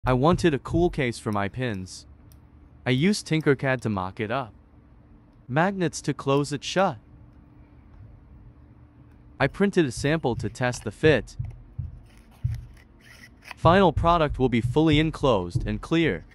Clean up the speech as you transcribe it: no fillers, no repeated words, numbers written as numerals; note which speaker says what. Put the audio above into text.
Speaker 1: I wanted a cool case for my pins. I used Tinkercad to mock it up. Magnets to close it shut. I printed a sample to test the fit. Final product will be fully enclosed and clear.